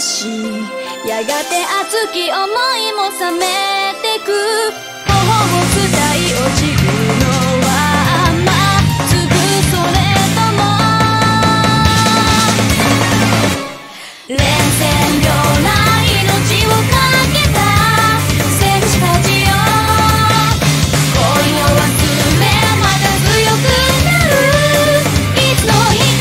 し、やがて熱き想いも冷めてく。頬を伝い落ちるのはまっすぐ、それとも連戦ような命をかけた戦士たちよ。恋を忘れまた強くなるいつの日か。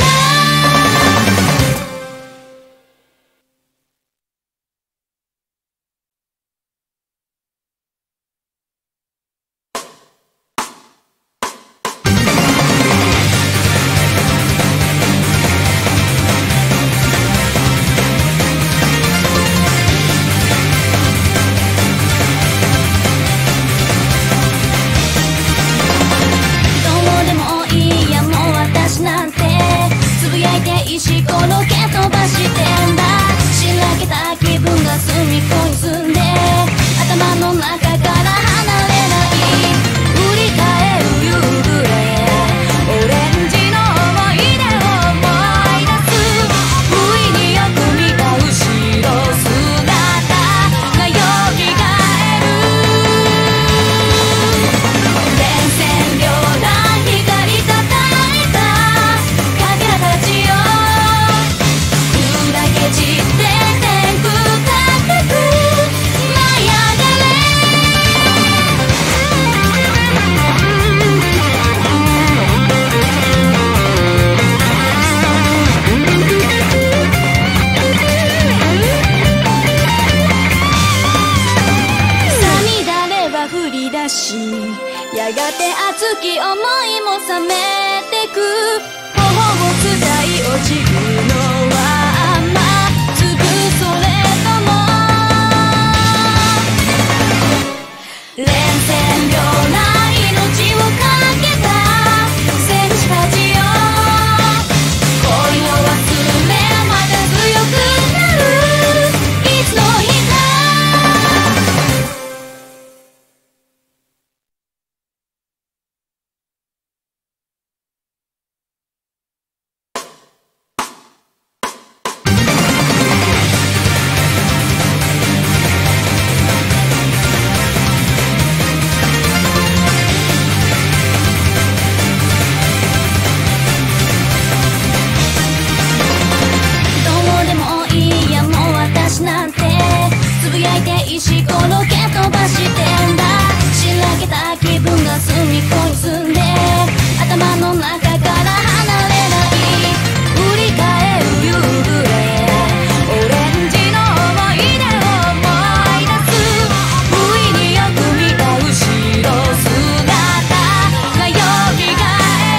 石ころ蹴飛ばしてんだ。しらけた気分が隅っこに住んで頭の中から離れない。振り返る夕暮れ、オレンジの思い出を思い出す。不意によく見た後ろ姿がよみがえる。電線ような光たたいたかけらたちよ。散って天空高く舞い上がれ。さみだれは降り出し、やがて熱き想いも冷めてく。頬を伝い落ちるのはまっすぐ、それとも連戦ような命をかけた戦士たちよ。恋を忘れまた強くなるいつの日か。なんてつぶやいて石ころ蹴飛ばしてんだ。しらけた気分が隅っこに住んで頭の中から離れない。振り返る夕暮れ、オレンジの思い出を思い出す。不意によく見た後ろ姿がよみがえる。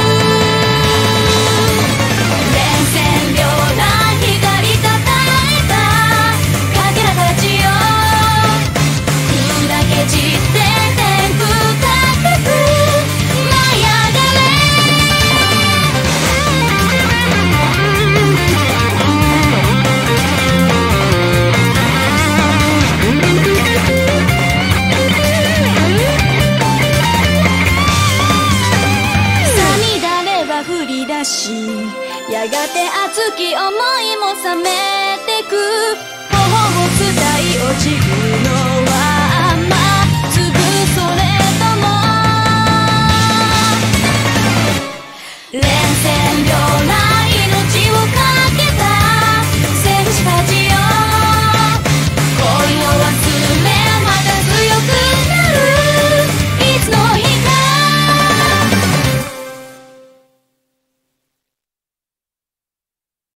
電線ような光たたいたかけらたちよ。砕け散って天空高く舞い上がれ。さみだれは降り出し、やがて熱き想いも冷めてく。頬を伝い落ちるの